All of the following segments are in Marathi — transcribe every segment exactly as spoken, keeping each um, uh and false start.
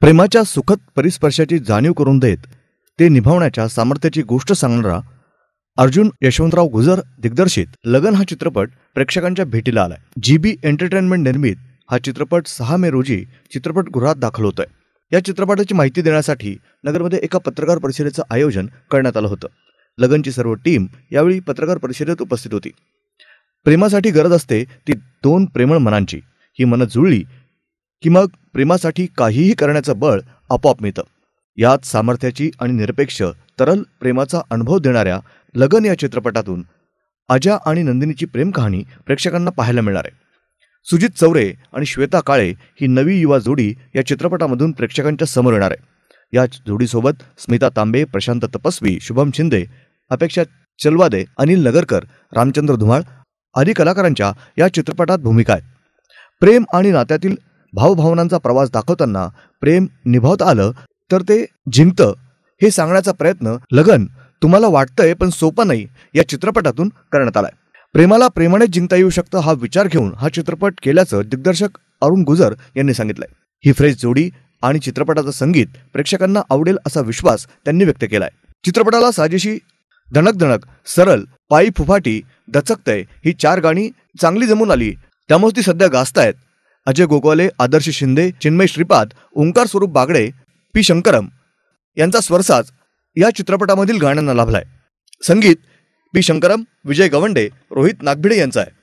प्रेमाच्या सुखद परिस्पर्शाची जाणीव करून देत ते निभावण्याच्या सामर्थ्याची गोष्ट सांगणारा अर्जुन यशवंतराव गुजर दिग्दर्शित लगन हा चित्रपट प्रेक्षकांच्या भेटीला आलाय। जी बी एंटरटेनमेंट निर्मित हा चित्रपट सहा मे रोजी चित्रपटगृहात दाखल होतोय। या चित्रपटाची माहिती देण्यासाठी नगरमध्ये एका पत्रकार परिषदेचं आयोजन करण्यात आलं होतं। लगनची सर्व टीम यावेळी पत्रकार परिषदेत उपस्थित होती। प्रेमासाठी गरज असते ती दोन प्रेमळ मनांची, ही मनं जुळली की मग प्रेमासाठी काहीही करण्याचं बळ आपोआप मिळतं। यात सामर्थ्याची आणि निरपेक्ष तरल प्रेमाचा अनुभव देणाऱ्या लगन या चित्रपटातून अजा आणि नंदिनीची प्रेम कहाणी प्रेक्षकांना पाहायला मिळणार आहे। सुजित चौरे आणि श्वेता काळे ही नवी युवा जोडी या चित्रपटामधून प्रेक्षकांच्या समोर येणार आहे। या जोडीसोबत स्मिता तांबे, प्रशांत तपस्वी, शुभम शिंदे, अपेक्षा चलवादे, अनिल नगरकर, रामचंद्र धुमाळ आदी कलाकारांच्या या चित्रपटात भूमिका आहेत। प्रेम आणि नात्यातील भावभावनांचा प्रवास दाखवताना प्रेम निभावता आलं तर ते जिंकतं हे सांगण्याचा प्रयत्न लगन तुम्हाला वाटतंय पण सोपं नाही या चित्रपटातून करण्यात आलाय। प्रेमाला प्रेमाने जिंकता येऊ शकतं हा विचार घेऊन हा चित्रपट केल्याचं दिग्दर्शक अरुण गुजर यांनी सांगितलंय। ही फ्रेश जोडी आणि चित्रपटाचं संगीत प्रेक्षकांना आवडेल असा विश्वास त्यांनी व्यक्त केलाय। चित्रपटाला साजेशी धणक धणक, सरळ, पायी फुफाटी, दचकतय ही चार गाणी चांगली जमून आली, त्यामुळे ती सध्या गाजतायत। अजय गोगोले, आदर्श शिंदे, चिन्मय श्रीपाद, ओंकार स्वरूप बागडे, पी शंकरम यांचा स्वरसाज या चित्रपटामधील गाण्यांना लाभलाय। संगीत पी शंकरम, विजय गवंडे, रोहित नागभिडे यांचा आहे।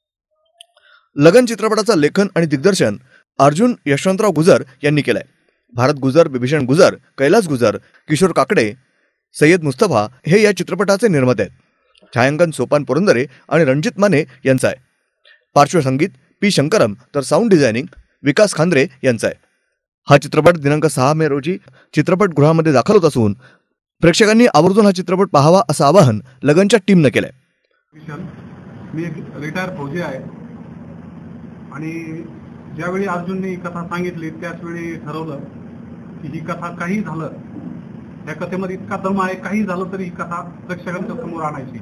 लगन चित्रपटाचं लेखन आणि दिग्दर्शन अर्जुन यशवंतराव गुजर यांनी केलंय। भारत गुजर, बिभीषण गुजर, कैलास गुजर, किशोर काकडे, सय्यद मुस्तफा हे या चित्रपटाचे निर्माते आहेत। छायांकन सोपान पुरंदरे आणि रणजित माने यांचा आहे। पार्श्वसंगीत पी शंकरम तर साऊंड डिझायनिंग विकास खांद्रे यांचा आहे। हा चित्रपट दिनांक सहा मे रोजी चित्रपटगृहामध्ये दाखल होत असून प्रेक्षकांनी आवर्जून हा चित्रपट पाहावा असं आवाहन लगनच्या टीमनं केलंय। मी एक रिटायर फौजी आहे आणि ज्यावेळी अर्जुनने ही कथा सांगितली त्याचवेळी ठरवलं की ही कथा काही झालं, त्या कथेमध्ये इतका दम आहे, काही झालं तरी ही कथा प्रेक्षकांच्या समोर आणायची।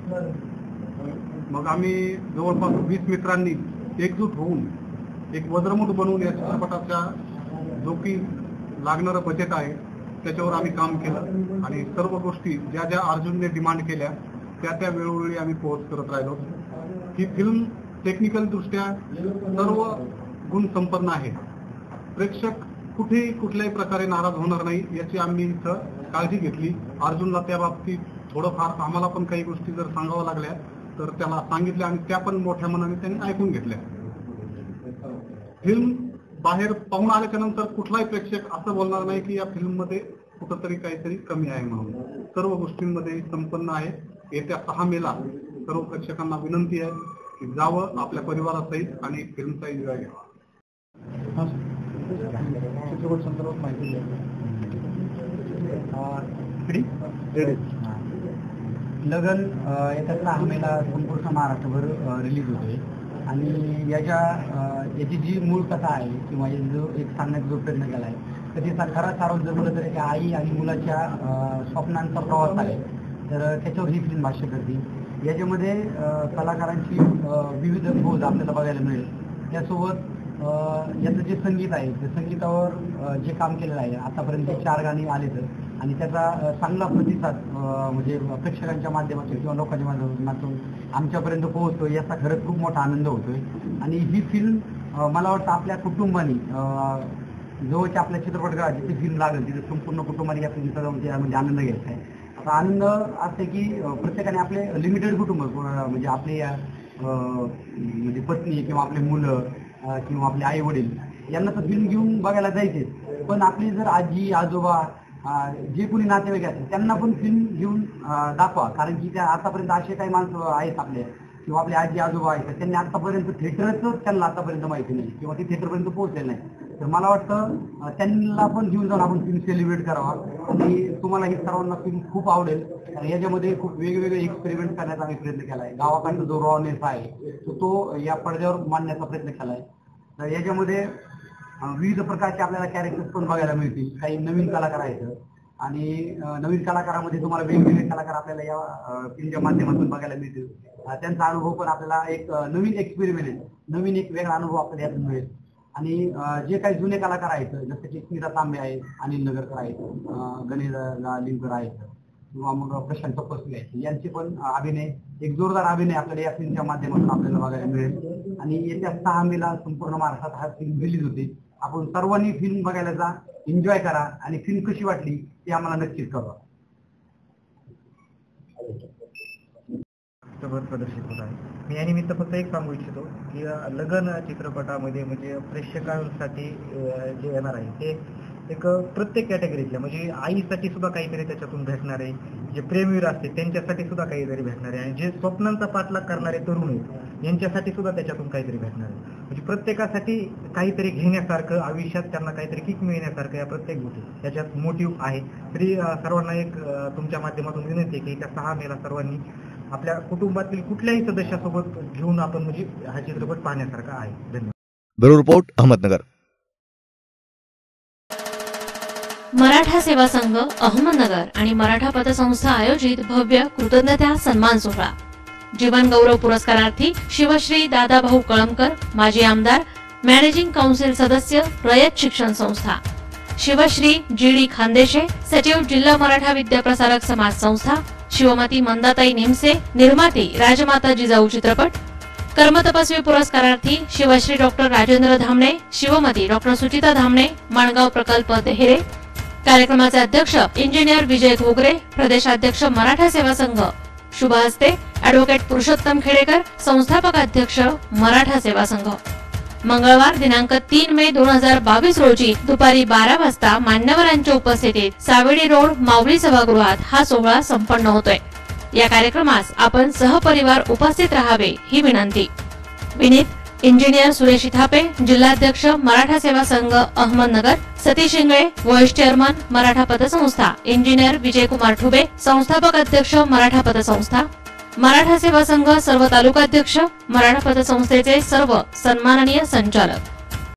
मग आम्ही जवळपास वीस मित्रांनी एकजूट होऊन एक वज्रमुठ बनवून या चित्रपटाच्या जो की लागणारं बजेट आहे त्याच्यावर आम्ही काम केलं आणि सर्व गोष्टी ज्या ज्या अर्जुनने डिमांड केल्या त्या त्या वेळोवेळी आम्ही पोहोच करत राहिलो। ही फिल्म टेक्निकल दृष्ट्या सर्व गुण संपन्न आहे। प्रेक्षक कुठेही कुठल्याही प्रकारे नाराज होणार नाही याची आम्ही इथं काळजी घेतली। अर्जुनला त्या बाबतीत थोडंफार आम्हाला पण काही गोष्टी जर सांगाव्या लागल्या तर त्याला सांगितल्या आणि त्या पण मोठ्या मनाने त्यांनी ऐकून घेतल्या। फिल्म बाहेर पाहून आल्याच्या नंतर कुठलाही प्रेक्षक असं बोलणार नाही की या फिल्ममध्ये कुठंतरी काहीतरी कमी आहे म्हणून। सर्व गोष्टींमध्ये संपन्न आहे। येत्या सहा मेला सर्व प्रेक्षकांना विनंती आहे की जावं आपल्या परिवारासहित आणि फिल्मचा एन्जॉय घ्यावा। चित्रपट संदर्भात माहिती द्या। लगन येत्या सहा मेला संपूर्ण महाराष्ट्रभर रिलीज होते आणि याच्या याची जी मूळ कथा आहे किंवा जो एक सांगण्याचा जो प्रयत्न केला आहे तर तिचा खरा सारोच जर म्हटलं तर आई आणि मुलाच्या स्वप्नांचा प्रवास आहे, तर त्याच्यावर ही फिल्म भाष्य करते। याच्यामध्ये कलाकारांची विविध पोज आपल्याला बघायला मिळेल। त्यासोबत याचं जे संगीत आहे त्या संगीतावर जे काम केलेलं आहे आतापर्यंत चार गाणी आलेत आणि त्याचा चांगला प्रतिसाद म्हणजे प्रेक्षकांच्या माध्यमातून किंवा लोकांच्या माध्यमातून आमच्यापर्यंत पोहोचतो याचा खरंच खूप मोठा आनंद होतोय। आणि ही फिल्म मला वाटतं आपल्या कुटुंबाने जवळच्या आपल्या चित्रपटगृहात जिथे फिल्म लागेल तिथे संपूर्ण कुटुंबाने या फिल्मचा म्हणजे आनंद घ्यायचा आहे। आता आनंद असते की प्रत्येकाने आपले लिमिटेड कुटुंब म्हणजे आपले म्हणजे पत्नी किंवा आपले मुलं किंवा आपले आई वडील यांना तर फिल्म घेऊन बघायला जायचे, पण आपली जर आजी आजोबा जे कोणी नातेवाईक आहेत त्यांना पण फिल्म घेऊन दाखवा, कारण की त्या आतापर्यंत असे काही माणसं आहेत आपले किंवा आपले आजी आजोबा आहेत त्यांनी आतापर्यंत थिएटरच त्यांना आतापर्यंत माहिती नाही किंवा ते थिएटरपर्यंत पोहोचलेलं नाही। तर मला वाटतं त्यांना पण घेऊन जाऊन आपण फिल्म सेलिब्रेट करावा आणि तुम्हाला ही सर्वांना फिल्म खूप आवडेल। याच्यामध्ये खूप वेगवेगळे एक्सपेरिमेंट करण्याचा आम्ही प्रयत्न केला आहे। गावाकडचा जो रॉनेस आहे तो तो या पडद्यावर मांडण्याचा प्रयत्न केला आहे। तर याच्यामध्ये विविध प्रकारचे आपल्याला कॅरेक्टर्स पण बघायला मिळतील। काही नवीन कलाकार आहेत आणि नवीन कलाकारामध्ये तुम्हाला वेगवेगळे कलाकार आपल्याला या फिल्मच्या माध्यमातून बघायला मिळतील। त्यांचा अनुभव पण आपल्याला एक नवीन एक्सपेरिमेंट आहे, नवीन एक वेगळा अनुभव आपल्याला यातून मिळेल आणि अं, जे काही जुने कलाकार आहेत जसं की स्मिता तांबे आहेत, अनिल नगरकर आहेत, अं, गणेश लिंकर आहेत किंवा मग प्रशांत तपसले आहेत, यांचे पण अभिनय एक जोरदार अभिनय आपल्याला या फिल्मच्या माध्यमातून आपल्याला बघायला मिळेल. आणि येत्या सहा मेला संपूर्ण महाराष्ट्रात हा फिल्म रिलीज होते. आपण सर्वांनी फिल्म बघायला जा, एन्जॉय करा आणि फिल्म कशी वाटली ते आम्हाला नक्कीच कळवा. प्रदर्शित होत आहे. मी या निमित्त फक्त एक सांगू इच्छितो की लगन चित्रपटामध्ये म्हणजे प्रेक्षकांसाठी जे येणार आहे ते एक प्रत्येक कॅटेगरीतल्या म्हणजे आईसाठी सुद्धा काहीतरी त्याच्यातून भेटणार आहे, जे प्रेमवीर असते त्यांच्यासाठी सुद्धा काहीतरी भेटणार आहे, आणि जे स्वप्नांचा पाठलाग करणारे तरुण आहेत यांच्यासाठी सुद्धा त्याच्यातून काहीतरी भेटणार आहे. म्हणजे प्रत्येकासाठी काहीतरी घेण्यासारखं, आयुष्यात त्यांना काहीतरी किक मिळण्यासारखं या प्रत्येक गोष्टी त्याच्यात मोटिव्ह आहे. तरी सर्वांना एक तुमच्या माध्यमातून विनंती आहे की त्या सहा मेला सर्वांनी आपल्या कुटुंबातील कुठल्याही सदस्यासोबत घेऊन आपण म्हणजे हा चित्रपट पाहण्यासारखा आहे. धन्यवाद. Bureau report, Ahmednagar. मराठा सेवा संघ अहमदनगर आणि मराठा पतसंस्था आयोजित भव्य कृतज्ञता सन्मान सोहळा. जीवन गौरव पुरस्कारार्थी शिवश्री दादाभाऊ कळमकर, माजी आमदार, मॅनेजिंग काउन्सिल सदस्य, रयत शिक्षण संस्था. शिवश्री जी डी खानदेशे, सचिव, जिल्हा मराठा विद्याप्रसारक समाज संस्था. शिवमती मंदाताई नेमसे, निर्माती राजमाता जिजाऊ चित्रपट. कर्मतपस्वी पुरस्कारार्थी शिवश्री डॉक्टर राजेंद्र धामणे, शिवमती डॉक्टर सुचिता धामणे, माणगाव प्रकल्प देहेरे. कार्यक्रमाचे अध्यक्ष इंजिनियर विजय घोगरे, प्रदेशाध्यक्ष मराठा सेवा संघ शुभ हस्ते ॲडव्होकेट पुरुषोत्तम खेडेकर, संस्थापक अध्यक्ष मराठा सेवा संघ. मंगळवार दिनांक तीन मे दोन हजार बावीस रोजी दुपारी बारा वाजता मान्यवरांच्या उपस्थितीत सावेडी रोड माऊली सभागृहात हा सोहळा संपन्न होतोय. या कार्यक्रमास आपण सहपरिवार उपस्थित राहावे ही विनंती. विनीत इंजिनियर सुरेश थापे, जिल्हाध्यक्ष मराठा सेवा संघ अहमदनगर. सतीश इंगळे, व्हाईस चेअरमन मराठा पतसंस्था. इंजिनियर विजयकुमार ठुबे, संस्थापक अध्यक्ष मराठा पतसंस्था. मराठा सेवा संघ सर्व तालुकाध्यक्ष, मराठा पतसंस्थेचे सर्व सन्माननीय संचालक.